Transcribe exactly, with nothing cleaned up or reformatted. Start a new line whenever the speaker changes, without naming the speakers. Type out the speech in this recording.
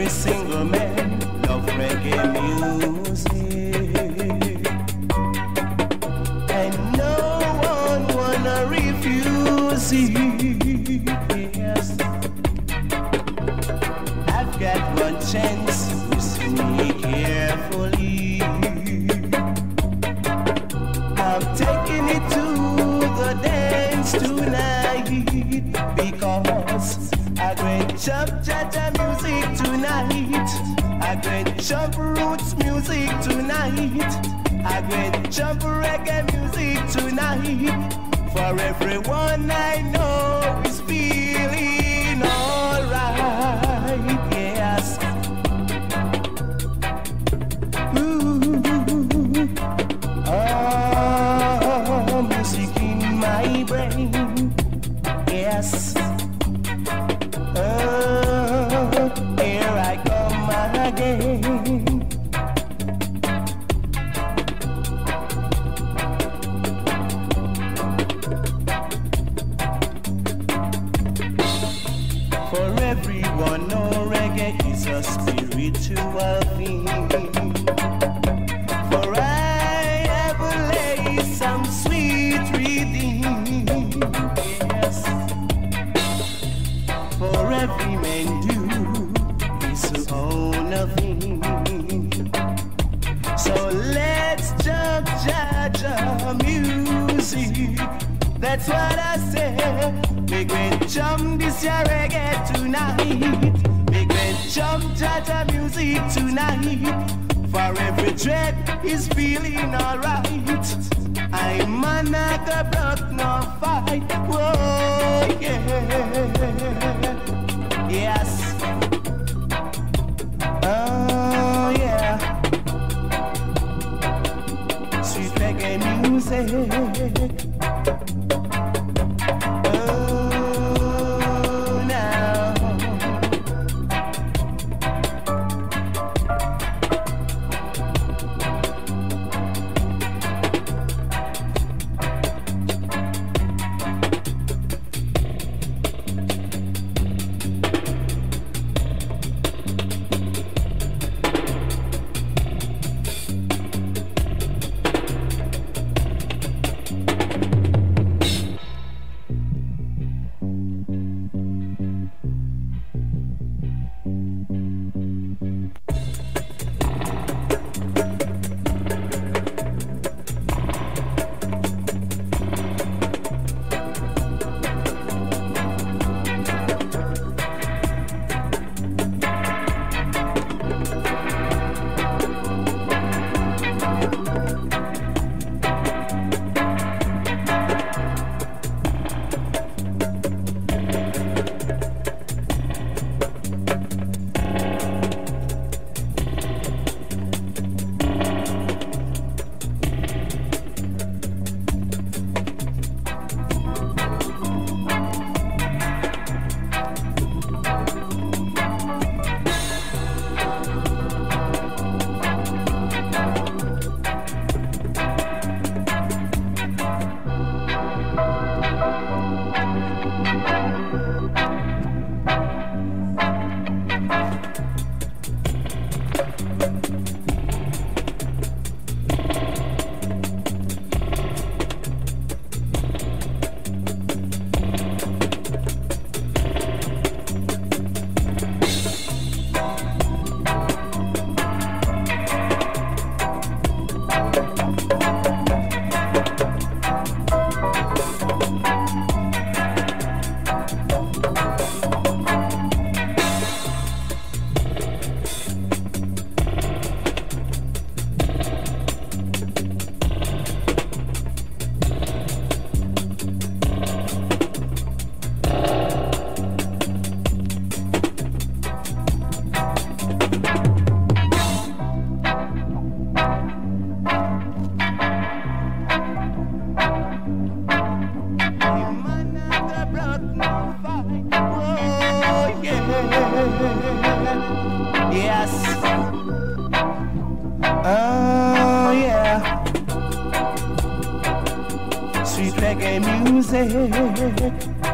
every single man love reggae music, and no one wanna refuse it. Yes, I've got one chance, listen me carefully. I'm taking it to the dance tonight because I great jump cha-cha music tonight. I great jump roots music tonight. I great jump reggae music tonight. For everyone I know is feeling alright. Yes. Ooh. Oh, music in my brain. Yes. Oh, here I come again. For everyone, no reggae is a spiritual thing. For I have laid some sweet reading. Yes. For every man do his own thing. So let's jump, judge music. That's what I say. Big great jump this year reggae tonight. Big great jump, judge music tonight. For every dread is feeling alright. I'm a naga block, no fight. Whoa, yeah. Yes. Oh, yeah. Sweet reggae music. Oh, now. Yes. Oh yeah. Sweet reggae music.